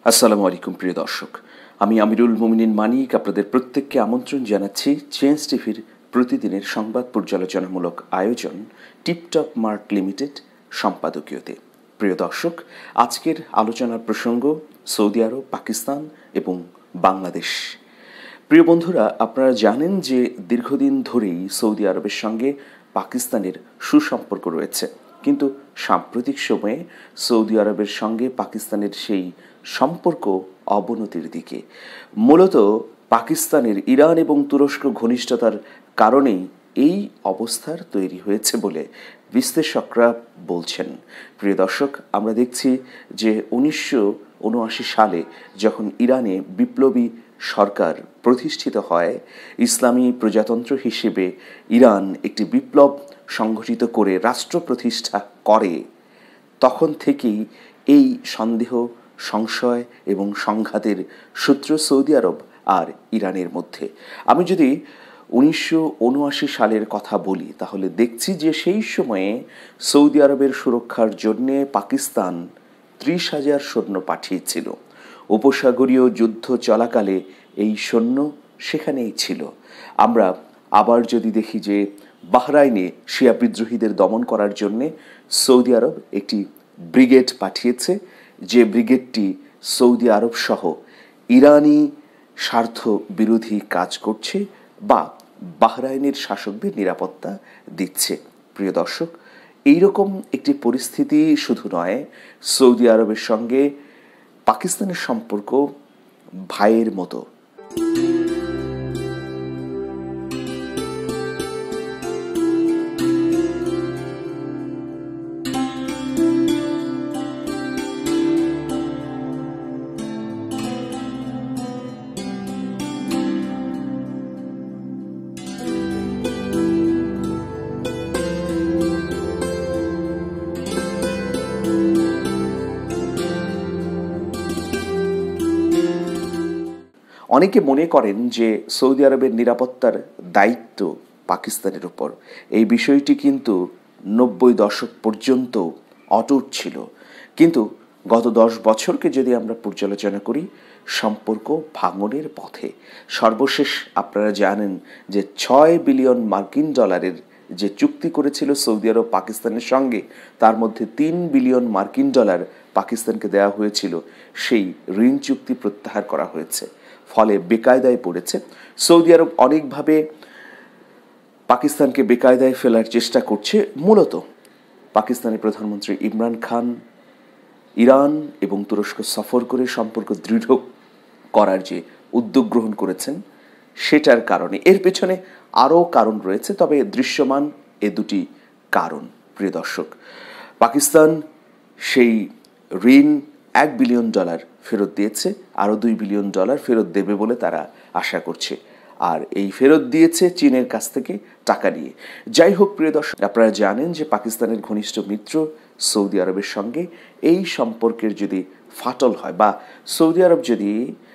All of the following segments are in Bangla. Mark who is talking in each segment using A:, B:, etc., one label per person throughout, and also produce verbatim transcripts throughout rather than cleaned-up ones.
A: আসসালামু আলাইকুম প্রিয় দর্শক, আমি আমিরুল মুমিনিন মানিক আপনাদের প্রত্যেককে আমন্ত্রণ জানাচ্ছি চেঞ্জ টিভির প্রতিদিনের সংবাদ পর্যালোচনামূলক আয়োজন টিপটপ মার্ট লিমিটেড সম্পাদকীয়তে। প্রিয় দর্শক, আজকের আলোচনার প্রসঙ্গ সৌদি আরব, পাকিস্তান এবং বাংলাদেশ। প্রিয় বন্ধুরা, আপনারা জানেন যে দীর্ঘদিন ধরেই সৌদি আরবের সঙ্গে পাকিস্তানের সুসম্পর্ক রয়েছে, কিন্তু সাম্প্রতিক সময়ে সৌদি আরবের সঙ্গে পাকিস্তানের সেই সম্পর্ক অবনতির দিকে। মূলত পাকিস্তানের ইরান এবং তুরস্ক ঘনিষ্ঠতার কারণেই এই অবস্থার তৈরি হয়েছে বলে বিশ্লেষকরা বলছেন। প্রিয় দর্শক, আমরা দেখছি যে উনিশশো উনআশি সালে যখন ইরানে বিপ্লবী সরকার প্রতিষ্ঠিত হয়, ইসলামী প্রজাতন্ত্র হিসেবে ইরান একটি বিপ্লব সংগঠিত করে রাষ্ট্র প্রতিষ্ঠা করে, তখন থেকেই এই সন্দেহ, সংশয় এবং সংঘাতের সূত্র সৌদি আরব আর ইরানের মধ্যে। আমি যদি উনিশশো উনআশি সালের কথা বলি, তাহলে দেখছি যে সেই সময়ে সৌদি আরবের সুরক্ষার জন্যে পাকিস্তান ত্রিশ হাজার সৈন্য পাঠিয়েছিল। উপসাগরীয় যুদ্ধ চলাকালে এই সৈন্য সেখানেই ছিল। আমরা আবার যদি দেখি যে বাহরাইনে শিয়া বিদ্রোহীদের দমন করার জন্যে সৌদি আরব একটি ব্রিগেড পাঠিয়েছে, যে ব্রিগেডটি সৌদি আরব সহ ইরানি স্বার্থ বিরোধী কাজ করছে বা বাহরাইনের শাসকদের নিরাপত্তা দিচ্ছে। প্রিয় দর্শক, এইরকম একটি পরিস্থিতি শুধু নয়, সৌদি আরবের সঙ্গে পাকিস্তানের সম্পর্ক ভাইয়ের মতো। অনেকে মনে করেন যে সৌদি আরবের নিরাপত্তার দায়িত্ব পাকিস্তানের উপর। এই বিষয়টি কিন্তু নব্বই দশক পর্যন্ত অটুট ছিল, কিন্তু গত দশ বছরকে যদি আমরা পর্যালোচনা করি, সম্পর্ক ভাঙনের পথে। সর্বশেষ আপনারা জানেন যে ছয় বিলিয়ন মার্কিন ডলারের যে চুক্তি করেছিল সৌদি আরব পাকিস্তানের সঙ্গে, তার মধ্যে তিন বিলিয়ন মার্কিন ডলার পাকিস্তানকে দেওয়া হয়েছিল। সেই ঋণ চুক্তি প্রত্যাহার করা হয়েছে, ফলে বেকায়দায় পড়েছে সৌদি আরব। অনেকভাবে পাকিস্তানকে বেকায়দায় ফেলার চেষ্টা করছে। মূলত পাকিস্তানের প্রধানমন্ত্রী ইমরান খান ইরান এবং তুরস্ক সফর করে সম্পর্ক দৃঢ় করার যে উদ্যোগ গ্রহণ করেছেন, সেটার কারণে। এর পেছনে আরও কারণ রয়েছে, তবে দৃশ্যমান এ দুটি কারণ। প্রিয় দর্শক, পাকিস্তান সেই ঋণ এক বিলিয়ন ডলার ফেরত দিয়েছে, আরও দুই বিলিয়ন ডলার ফেরত দেবে বলে তারা আশা করছে, আর এই ফেরত দিয়েছে চীনের কাছ থেকে টাকা নিয়ে। যাই হোক প্রিয় দর্শক, আপনারা জানেন যে পাকিস্তানের ঘনিষ্ঠ মিত্র সৌদি আরবের সঙ্গে এই সম্পর্কের যদি ফাটল হয় বা সৌদি আরব যদি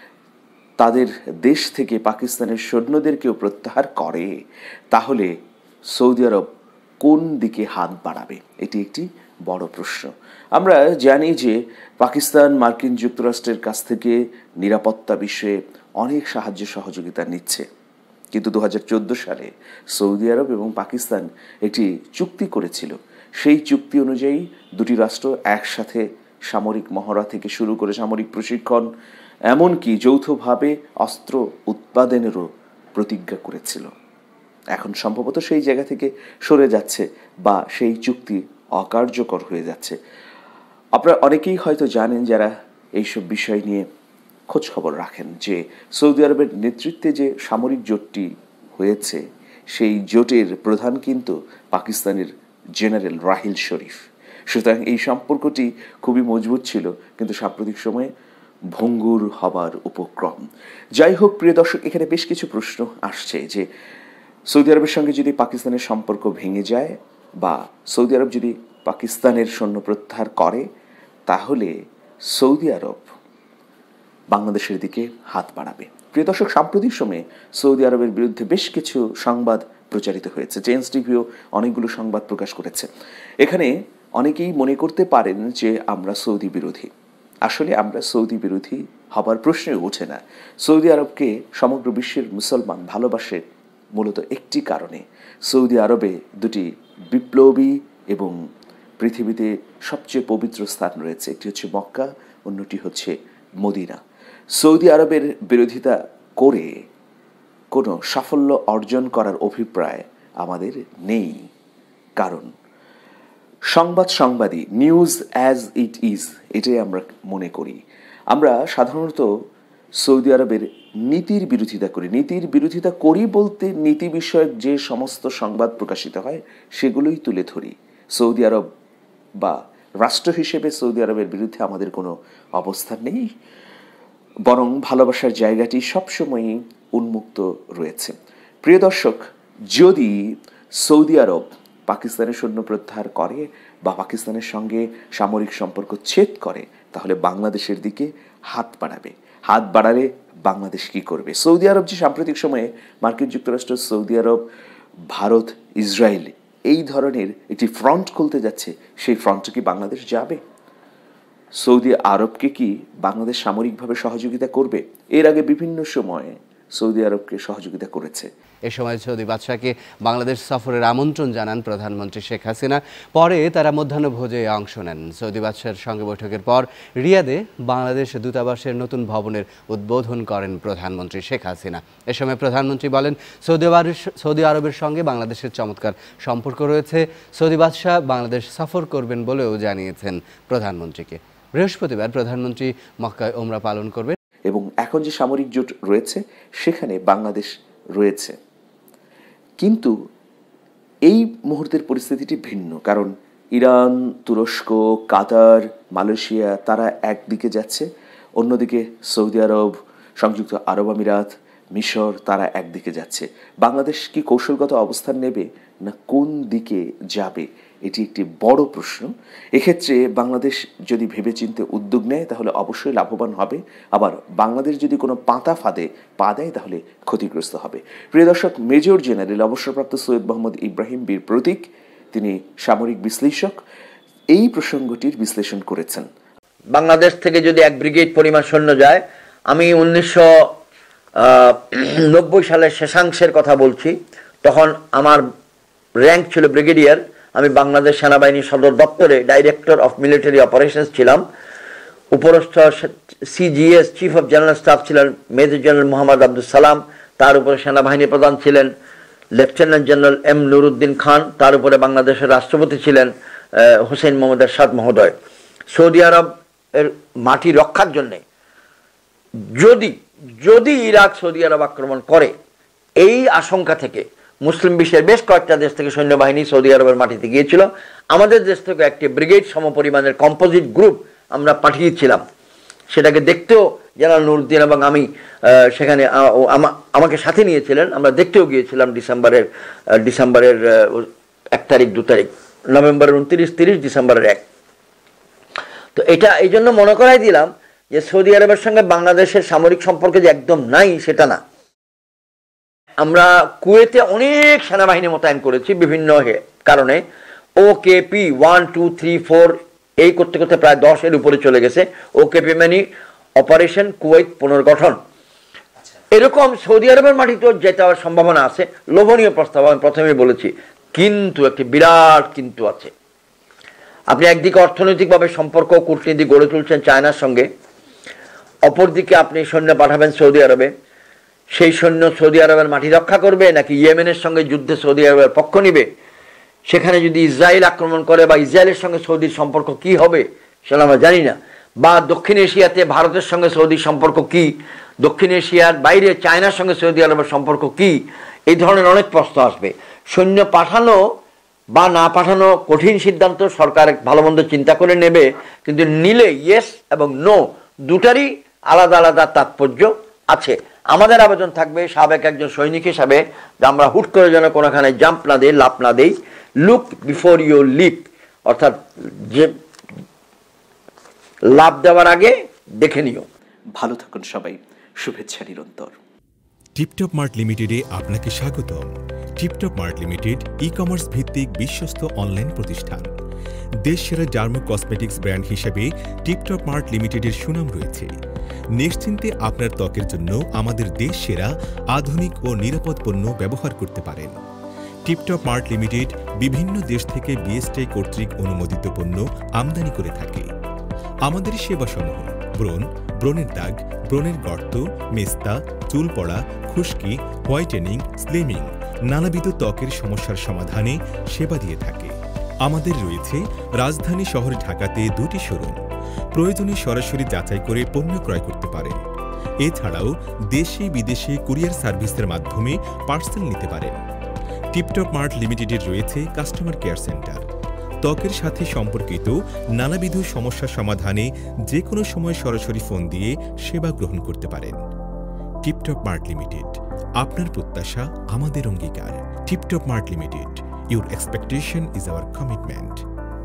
A: তাদের দেশ থেকে পাকিস্তানের সৈন্যদেরকেও প্রত্যাহার করে, তাহলে সৌদি আরব কোন দিকে হাত বাড়াবে? এটি একটি বড় প্রশ্ন। আমরা জানি যে পাকিস্তান মার্কিন যুক্তরাষ্ট্রের কাছ থেকে নিরাপত্তা বিষয়ে অনেক সাহায্য সহযোগিতা নিচ্ছে, কিন্তু দু হাজার চোদ্দো সালে সৌদি আরব এবং পাকিস্তান একটি চুক্তি করেছিল। সেই চুক্তি অনুযায়ী দুটি রাষ্ট্র একসাথে সামরিক মহড়া থেকে শুরু করে সামরিক প্রশিক্ষণ, এমনকি যৌথভাবে অস্ত্র উৎপাদনেরও প্রতিজ্ঞা করেছিল। এখন সম্ভবত সেই জায়গা থেকে সরে যাচ্ছে বা সেই চুক্তি অকার্যকর হয়ে যাচ্ছে। আপনারা অনেকেই হয়তো জানেন, যারা এইসব বিষয় নিয়ে খোঁজ খবর রাখেন, যে সৌদি আরবের নেতৃত্বে যে সামরিক জোটটি হয়েছে, সেই জোটের প্রধান কিন্তু পাকিস্তানের জেনারেল রাহিল শরীফ। সুতরাং এই সম্পর্কটি খুবই মজবুত ছিল, কিন্তু সাম্প্রতিক সময়ে ভঙ্গুর হবার উপক্রম। যাই হোক প্রিয় দর্শক, এখানে বেশ কিছু প্রশ্ন আসছে যে সৌদি আরবের সঙ্গে যদি পাকিস্তানের সম্পর্ক ভেঙে যায় বা সৌদি আরব যদি পাকিস্তানের সৈন্য প্রত্যাহার করে, তাহলে সৌদি আরব বাংলাদেশের দিকে হাত বাড়াবে। প্রিয় দর্শক, সাম্প্রতিক সময়ে সৌদি আরবের বিরুদ্ধে বেশ কিছু সংবাদ প্রচারিত হয়েছে। চেঞ্জ টিভিও অনেকগুলো সংবাদ প্রকাশ করেছে। এখানে অনেকেই মনে করতে পারেন যে আমরা সৌদি বিরোধী, আসলে আমরা সৌদি বিরোধী হবার প্রশ্নই ওঠে না। সৌদি আরবকে সমগ্র বিশ্বের মুসলমান ভালোবাসে মূলত একটি কারণে। সৌদি আরবে দুটি বিপ্লবী এবং পৃথিবীতে সবচেয়ে পবিত্র স্থান রয়েছে, একটি হচ্ছে মক্কা, অন্যটি হচ্ছে মদিনা। সৌদি আরবের বিরোধিতা করে কোনো সাফল্য অর্জন করার অভিপ্রায় আমাদের নেই, কারণ সংবাদ সংবাদই, নিউজ অ্যাজ ইট ইজ, এটাই আমরা মনে করি। আমরা সাধারণত সৌদি আরবের নীতির বিরোধিতা করি। নীতির বিরোধিতা করি বলতে নীতি বিষয়ক যে সমস্ত সংবাদ প্রকাশিত হয় সেগুলোই তুলে ধরি। সৌদি আরব বা রাষ্ট্র হিসেবে সৌদি আরবের বিরুদ্ধে আমাদের কোনো অবস্থান নেই, বরং ভালোবাসার জায়গাটি সবসময়ই উন্মুক্ত রয়েছে। প্রিয় দর্শক, যদি সৌদি আরব পাকিস্তানের সৈন্য প্রত্যাহার করে বা পাকিস্তানের সঙ্গে সামরিক সম্পর্ক ছেদ করে, তাহলে বাংলাদেশের দিকে হাত বাড়াবে। হাত বাড়ালে বাংলাদেশ কি করবে? সৌদি আরব যে সাম্প্রতিক সময়ে মার্কিন যুক্তরাষ্ট্র, সৌদি আরব, ভারত, ইসরায়েল এই ধরনের একটি ফ্রন্ট খুলতে যাচ্ছে, সেই ফ্রন্টে কি বাংলাদেশ যাবে? সৌদি আরবকে কি বাংলাদেশ সামরিকভাবে সহযোগিতা করবে? এর আগে বিভিন্ন সময়ে সৌদি আরবকে সহযোগিতা করেছে।
B: এ সময় সৌদি বাদশাকে বাংলাদেশ সফরের আমন্ত্রণ জানান প্রধানমন্ত্রী শেখ হাসিনা। পরে তারা মধ্যাহ্নভোজে অংশ নেন। সৌদি বাদশার সঙ্গে বৈঠকের পর রিয়াদে বাংলাদেশ দূতাবাসের নতুন ভবনের উদ্বোধন করেন প্রধানমন্ত্রী শেখ হাসিনা। এ সময় প্রধানমন্ত্রী বলেন, সৌদি সৌদি আরবের সঙ্গে বাংলাদেশের চমৎকার সম্পর্ক রয়েছে। সৌদি বাদশা বাংলাদেশ সফর করবেন বলেও জানিয়েছেন প্রধানমন্ত্রীকে। বৃহস্পতিবার প্রধানমন্ত্রী মক্কায় ওমরা পালন করবেন
A: এবং এখন যে সামরিক জোট রয়েছে সেখানে বাংলাদেশ রয়েছে। কিন্তু এই মুহূর্তের পরিস্থিতিটি ভিন্ন, কারণ ইরান, তুরস্ক, কাতার, মালয়েশিয়া তারা একদিকে যাচ্ছে, অন্যদিকে সৌদি আরব, সংযুক্ত আরব আমিরাত, মিশর তারা একদিকে যাচ্ছে। বাংলাদেশ কি কৌশলগত অবস্থান নেবে না কোন দিকে যাবে, এটি একটি বড় প্রশ্ন। এক্ষেত্রে বাংলাদেশ যদি ভেবেচিন্তে উদ্যোগ নেয় তাহলে অবশ্যই লাভবান হবে, আবার বাংলাদেশ যদি কোনো পাতা ফাঁদে পা দেয় তাহলে ক্ষতিগ্রস্ত হবে। প্রিয় দর্শক, মেজর জেনারেল অবসরপ্রাপ্ত সৈয়দ মোহাম্মদ ইব্রাহিম বীর প্রতীক, তিনি সামরিক বিশ্লেষক, এই প্রসঙ্গটির বিশ্লেষণ করেছেন।
C: বাংলাদেশ থেকে যদি এক ব্রিগেড পরিমাণ সৈন্য যায়, আমি উনিশশো নব্বই সালের শেষাংশের কথা বলছি, তখন আমার র্যাঙ্ক ছিল ব্রিগেডিয়ার। আমি বাংলাদেশ সেনাবাহিনী সদর দপ্তরে ডাইরেক্টর অফ মিলিটারি অপারেশনস ছিলাম। উপরস্থ CGS chief of general staff ছিলেন মেজর জেনারেল মোহাম্মদ আব্দুল সালাম, তার উপরে সেনাবাহিনী প্রধান ছিলেন lieutenant general M Nuruddin Khan, তার উপরে বাংলাদেশের রাষ্ট্রপতি ছিলেন হোসেন মোহাম্মদ এরশাদ মহোদয়। সৌদি আরব এর মাটি রক্ষার জন্যে যদি যদি ইরাক সৌদি আরব আক্রমণ করে, এই আশঙ্কা থেকে মুসলিম বিশ্বের বেশ কয়েকটা দেশ থেকে সৈন্যবাহিনী সৌদি আরবের মাটিতে গিয়েছিল। আমাদের দেশ থেকে একটি ব্রিগেড সমপরিমাণের কম্পোজিট গ্রুপ আমরা পাঠিয়েছিলাম। সেটাকে দেখতেও জেনারেল নুরুদ্দিন এবং আমি সেখানে আমাকে সাথে নিয়েছিলেন। আমরা দেখতেও গিয়েছিলাম ডিসেম্বরের ডিসেম্বরের এক তারিখ, দু তারিখ, নভেম্বরের উনত্রিশ, তিরিশ, ডিসেম্বরের এক। তো এটা এই জন্য মনে করাই দিলাম যে সৌদি আরবের সঙ্গে বাংলাদেশের সামরিক সম্পর্ক যে একদম নাই সেটা না। আমরা কুয়েতে অনেক সেনাবাহিনী মোতায়েন করেছি বিভিন্ন কারণে। O K P one two three four এই করতে করতে প্রায় দশের উপরে চলে গেছে। ও কে পি মানে অপারেশন কুয়েত পুনর্গঠন। এরকম সৌদি আরবের মাটিতেও যেতে হওয়ার সম্ভাবনা আছে। লোভনীয় প্রস্তাব, আমি প্রথমেই বলেছি, কিন্তু একটি বিরাট কিন্তু আছে। আপনি একদিকে অর্থনৈতিকভাবে সম্পর্ক কূটনীতি গড়ে তুলছেন চায়নার সঙ্গে, অপরদিকে আপনি সৈন্য পাঠাবেন সৌদি আরবে। সেই সৈন্য সৌদি আরবের মাটি রক্ষা করবে নাকি ইয়েমেনের সঙ্গে যুদ্ধে সৌদি আরবের পক্ষ নিবে? সেখানে যদি ইসরায়েল আক্রমণ করে বা ইসরায়েলের সঙ্গে সৌদির সম্পর্ক কি হবে সেটা আমরা জানি না। বা দক্ষিণ এশিয়াতে ভারতের সঙ্গে সৌদির সম্পর্ক কি, দক্ষিণ এশিয়ার বাইরে চায়নার সঙ্গে সৌদি আরবের সম্পর্ক কি, এই ধরনের অনেক প্রশ্ন আসবে। সৈন্য পাঠানো বা না পাঠানো কঠিন সিদ্ধান্ত সরকার ভালো মন্দ চিন্তা করে নেবে, কিন্তু নিলে ইয়েস এবং নো দুটারই আলাদা আলাদা তাৎপর্য আছে। আমাদের আবেদন থাকবে সাবেক একজন সৈনিক হিসাবে যে আমরা হুট করে যেন কোনোখানে জাম্প না দেই, লাভ না দেই। লুক বিফোর ইউ লিপ, অর্থাৎ যে লাভ দেওয়ার আগে দেখে নিও।
A: ভালো থাকুন সবাই, শুভেচ্ছা নিরন্তর।
D: টিপটপ মার্ট লিমিটেডে আপনাকে স্বাগতম। Tiptop Mart Limited e commerce ভিত্তিক বিশ্বস্ত অনলাইন প্রতিষ্ঠান। দেশ সেরা ডার্মো কসমেটিক্স ব্র্যান্ড হিসেবে টিপটপ মার্ট লিমিটেডের সুনাম রয়েছে। নিশ্চিন্তে আপনার ত্বকের জন্য আমাদের দেশ সেরা আধুনিক ও নিরাপদ পণ্য ব্যবহার করতে পারেন। টিপটপ মার্ট লিমিটেড বিভিন্ন দেশ থেকে বিএসটিআই কর্তৃক অনুমোদিত পণ্য আমদানি করে থাকে। আমাদের সেবাসমূহ ব্রণ, ব্রণের দাগ, ব্রণের গর্ত, মেস্তা, চুল পড়া, খুশকি, হোয়াইটেনিং, স্লিমিং, নানাবিধ ত্বকের সমস্যার সমাধানে সেবা দিয়ে থাকে। আমাদের রয়েছে রাজধানী শহর ঢাকাতে দুটি শোরুম। প্রয়োজনে সরাসরি যাচাই করে পণ্য ক্রয় করতে পারেন। এছাড়াও দেশে বিদেশে কুরিয়ার সার্ভিসের মাধ্যমে পার্সেল নিতে পারেন। টিপটপ মার্ট লিমিটেডের রয়েছে কাস্টমার কেয়ার সেন্টার। ত্বকের সাথে সম্পর্কিত নানাবিধ সমস্যা সমাধানে যে কোনো সময় সরাসরি ফোন দিয়ে সেবা গ্রহণ করতে পারেন। টিপটপ মার্ট লিমিটেড, আপনার প্রত্যাশা আমাদের অঙ্গীকার। Tiptop Mart Limited, your expectation is our commitment.